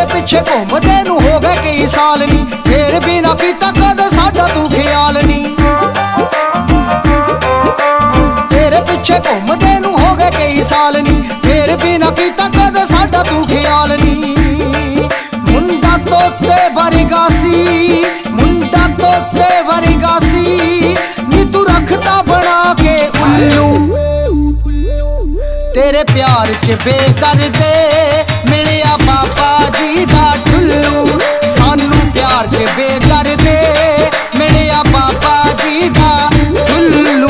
तेरे पिछे घूमदे नूं हो गए कई साल नी, फिर भी ना कीता कदे साडा तू ख्याल नी। तेरे पिछे घूमदे नूं हो गए कई साल नी, फिर भी ना कीता कदे साडा तू ख्याल नी। मुंडा तोते वर्गा सी, मुंडा तोते वर्गा सी, नी तू रखता बना के उल्लू। तेरे प्यार च बेदर्दे मिलिया बाबा जी दा ठुल्लू, सानू प्यार च बेदर्दे मिलिया बाबा जी दा ठुल्लू।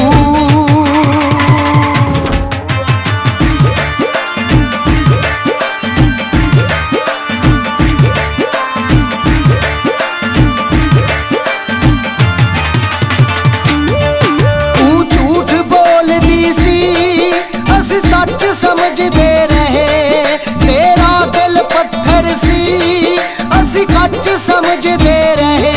सच समझदे रहे, तेरा दिल पत्थर सी, असी कच समझदे रहे।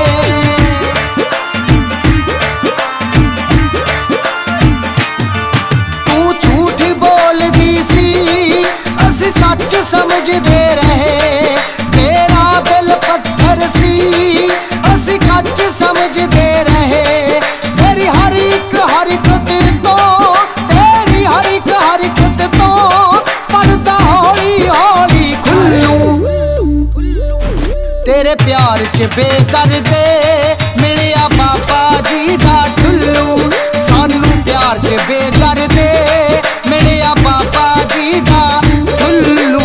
तू झूठ बोलदी सी, असी सच समझदे रहे, तेरा दिल पत्थर सी, असी कच समझदे रहे। तेरी हर एक तेरे तो, तेरी हर एक तो पर्दा हौली हौली खुल्लू। तेरे प्यार च बेदर्दे मिलिया बाबा जी दा ठुल्लू, सानू प्यार च बेदर्दे मिलिया बाबा जी दा ठुल्लू।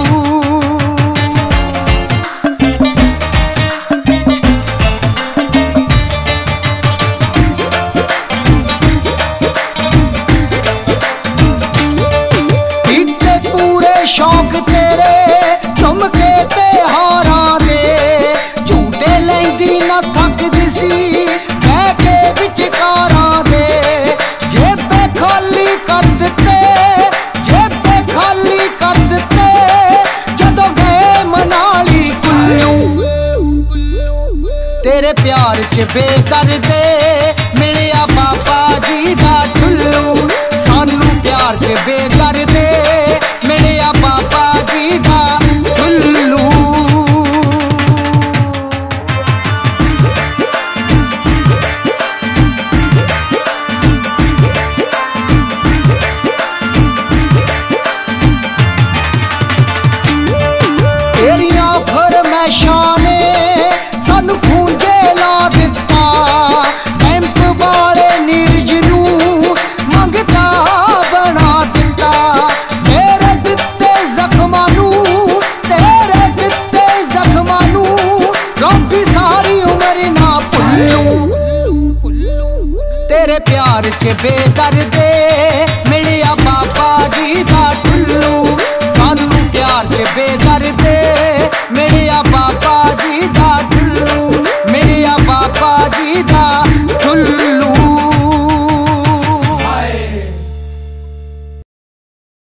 शौक तेरे झुमके ते हारां दे, झूटे लैंदी ना थकदी सी बह के विचकारां दे। जेबे खाली कर दिते, जेबे खाली कर दिते, जदों गए मनाली कुल्लू। तेरे प्यार च बेदर्दे मिलिया बाबा जी दा ठुल्लू, सानू प्यार च बेदर्दे मिलिया बाबा जी दा ठुल्लू। तेरियां फरमैशां ने सानू खूंजे ला दिता, कैंप वाले नीरज नूं मंगता बना दिता। तेरे दिते जख्मां नूं, तेरे दिते जख्मां नूं रब्बी सारी उम्र ना भुल्लू। तेरे प्यार च बेदर्दे मिलिया बाबा